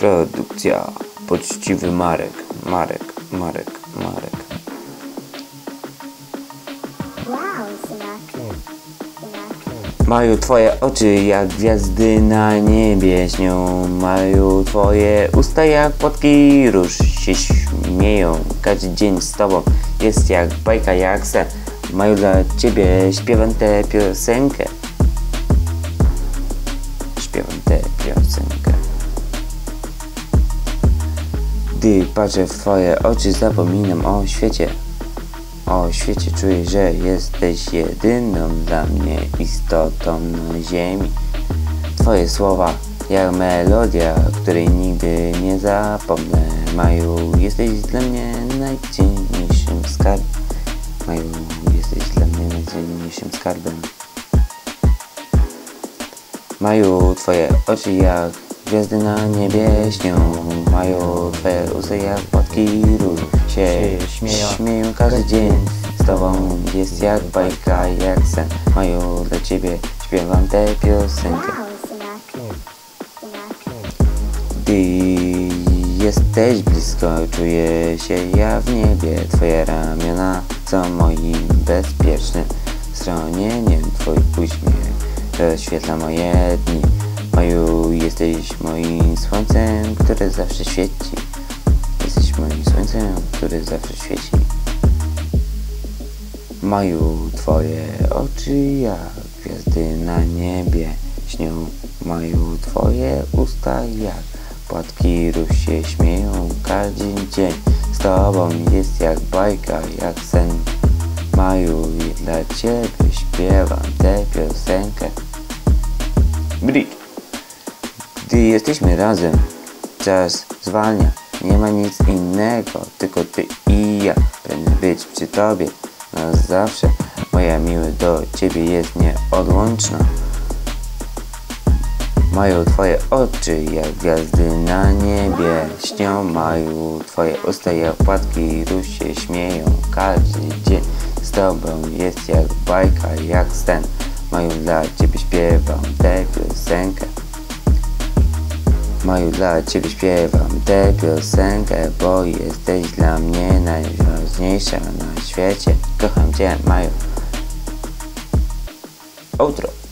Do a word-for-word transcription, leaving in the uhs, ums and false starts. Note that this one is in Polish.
Produkcja Poczciwy Marek, Marek, Marek, Marek. Wow, synak. Mają twoje oczy jak gwiazdy na niebie śnią. Mają twoje usta jak płatki róż się śmieją. Każdy dzień z tobą jest jak bajka, jak sen. Mają dla ciebie, śpiewam tę piosenkę. Śpiewam tę piosenkę. Gdy patrzę w twoje oczy, zapominam o świecie. O świecie czuję, że jesteś jedyną dla mnie istotą na ziemi. Twoje słowa jak melodia, której nigdy nie zapomnę. Maju, jesteś dla mnie najcenniejszym skarbem. Maju, jesteś dla mnie najcenniejszym skarbem. Maju, twoje oczy jak gwiazdy na niebie śnią. Mają twoje usta jak płatki róż się śmieją. śmieją każdy dzień z tobą jest jak bajka, jak sen. Mają dla ciebie, śpiewam tę piosenkę. Wow, synak. Gdy jesteś blisko, czuję się ja w niebie. Twoje ramiona są moim bezpiecznym schronieniem. Twój uśmiech rozświetla moje dni. Maju, jesteś moim słońcem, które zawsze świeci. Jesteś moim słońcem, które zawsze świeci. Maju, twoje oczy jak gwiazdy na niebie śnią. Maju, twoje usta jak płatki róż się śmieją. Każdy dzień z tobą jest jak bajka, jak sen. Maju, i dla ciebie śpiewam tę piosenkę. Brik. Gdy jesteśmy razem, czas zwalnia. Nie ma nic innego, tylko ty i ja. Pragnę być przy tobie na zawsze. Moja miłość do ciebie jest nieodłączna. Mają twoje oczy jak gwiazdy na niebie śnią. Mają twoje usta jak płatki róż się śmieją. Każdy dzień z tobą jest jak bajka, jak sen. Mają dla ciebie śpiewam tę piosenkę. Maju, dla ciebie śpiewam tę piosenkę, bo jesteś dla mnie najważniejsza na świecie. Kocham cię, Maju. Outro.